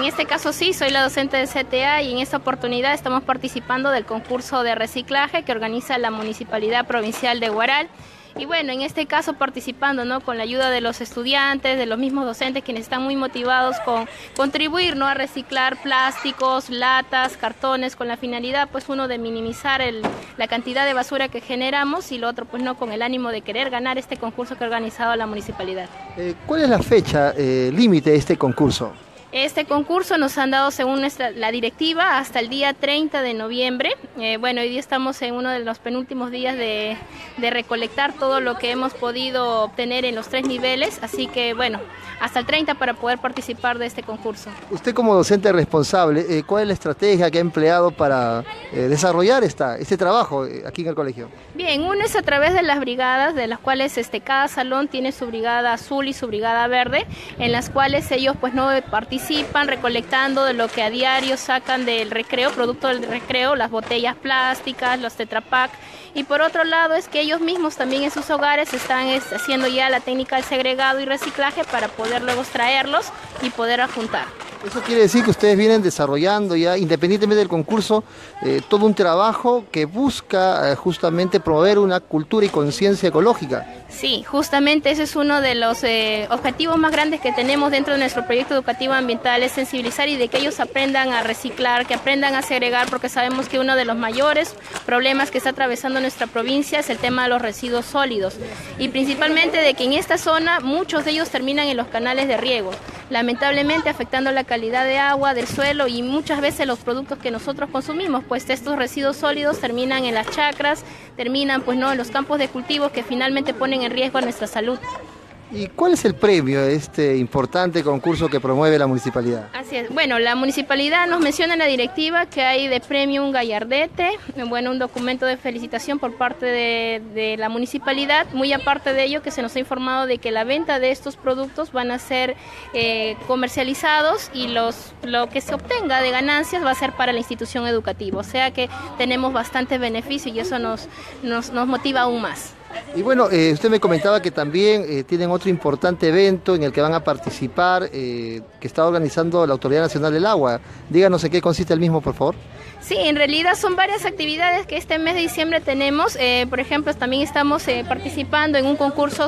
en este caso sí, soy la docente de CTA y en esta oportunidad estamos participando del concurso de reciclaje que organiza la Municipalidad Provincial de Huaral. Y bueno, en este caso participando, ¿no?, con la ayuda de los estudiantes, de los mismos docentes, quienes están muy motivados con contribuir, ¿no?, a reciclar plásticos, latas, cartones, con la finalidad, pues uno, de minimizar la cantidad de basura que generamos, y lo otro, pues no, con el ánimo de querer ganar este concurso que ha organizado la municipalidad. ¿Cuál es la fecha límite de este concurso? Este concurso nos han dado, según la directiva, hasta el día 30 de noviembre. Bueno, hoy día estamos en uno de los penúltimos días de recolectar todo lo que hemos podido obtener en los 3 niveles, así que bueno, hasta el 30 para poder participar de este concurso. Usted, como docente responsable, ¿cuál es la estrategia que ha empleado para desarrollar este trabajo aquí en el colegio? Bien, uno es a través de las brigadas, de las cuales cada salón tiene su brigada azul y su brigada verde, en las cuales ellos pues no participan recolectando de lo que a diario sacan del recreo, producto del recreo, las botellas plásticas, los Tetra Pak. Y por otro lado es que ellos mismos también en sus hogares están haciendo ya la técnica del segregado y reciclaje para poder luego extraerlos y poder adjuntar. Eso quiere decir que ustedes vienen desarrollando ya, independientemente del concurso, todo un trabajo que busca justamente promover una cultura y conciencia ecológica. Sí, justamente ese es uno de los objetivos más grandes que tenemos dentro de nuestro proyecto educativo ambiental, es sensibilizar y de que ellos aprendan a reciclar, que aprendan a segregar, porque sabemos que uno de los mayores problemas que está atravesando nuestra provincia es el tema de los residuos sólidos, y principalmente de que en esta zona muchos de ellos terminan en los canales de riego, lamentablemente afectando la calidad de agua, del suelo, y muchas veces los productos que nosotros consumimos, pues estos residuos sólidos terminan en las chacras, terminan pues no en los campos de cultivos, que finalmente ponen en riesgo a nuestra salud. ¿Y cuál es el premio de este importante concurso que promueve la municipalidad? Así es. Bueno, la municipalidad nos menciona en la directiva que hay de premio un gallardete, bueno, un documento de felicitación por parte de la municipalidad. Muy aparte de ello, que se nos ha informado de que la venta de estos productos van a ser comercializados, y lo que se obtenga de ganancias va a ser para la institución educativa. O sea que tenemos bastante beneficio y eso nos motiva aún más. Y bueno, usted me comentaba que también tienen otro importante evento en el que van a participar, que está organizando la Autoridad Nacional del Agua. Díganos en qué consiste el mismo, por favor. Sí, en realidad son varias actividades que este mes de diciembre tenemos. Por ejemplo, también estamos participando en un concurso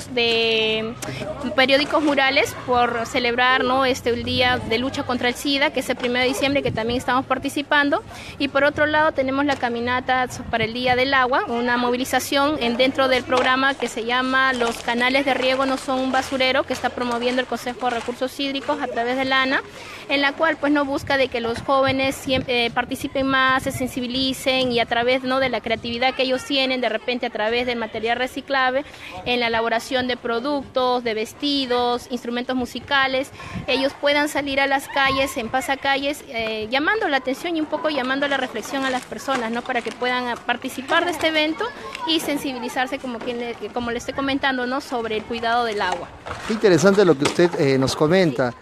de periódicos murales por celebrar, ¿no?, el Día de Lucha contra el SIDA, que es el 1 de diciembre, que también estamos participando. Y por otro lado tenemos la caminata para el Día del Agua, una movilización dentro del programa que se llama Los canales de riego no son un basurero, que está promoviendo el Consejo de Recursos Hídricos a través de la ANA, en la cual pues no busca de que los jóvenes siempre participen más, se sensibilicen, y a través, ¿no?, de la creatividad que ellos tienen, de repente a través del material reciclable, en la elaboración de productos, de vestidos, instrumentos musicales, ellos puedan salir a las calles, en pasacalles, llamando la atención y un poco llamando a la reflexión a las personas, ¿no?, para que puedan participar de este evento y sensibilizarse, como le estoy comentando, ¿no?, sobre el cuidado del agua. Qué interesante lo que usted nos comenta.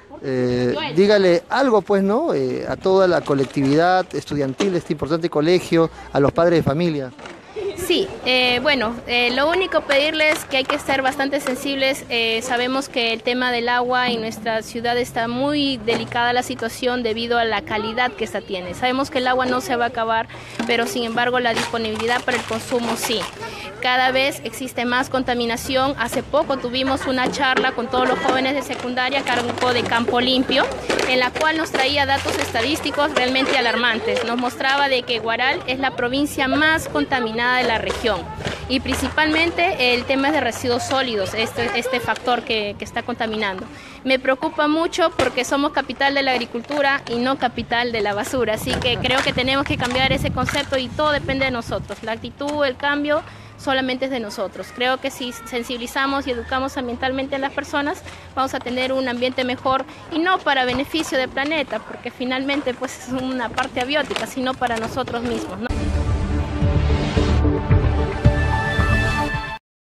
Dígale algo, pues, ¿no?, a toda la colectividad estudiantil de este importante colegio, a los padres de familia. Sí, bueno, lo único pedirles que hay que ser bastante sensibles. Sabemos que el tema del agua en nuestra ciudad está muy delicada la situación debido a la calidad que esta tiene. Sabemos que el agua no se va a acabar, pero sin embargo la disponibilidad para el consumo sí. Cada vez existe más contaminación. Hace poco tuvimos una charla con todos los jóvenes de secundaria a cargo de Campo Limpio, en la cual nos traía datos estadísticos realmente alarmantes. Nos mostraba de que Huaral es la provincia más contaminada de la región, y principalmente el tema es de residuos sólidos, este factor que está contaminando. Me preocupa mucho porque somos capital de la agricultura y no capital de la basura, así que creo que tenemos que cambiar ese concepto y todo depende de nosotros. La actitud, el cambio solamente es de nosotros. Creo que si sensibilizamos y educamos ambientalmente a las personas, vamos a tener un ambiente mejor, y no para beneficio del planeta, porque finalmente pues es una parte abiótica, sino para nosotros mismos, ¿no?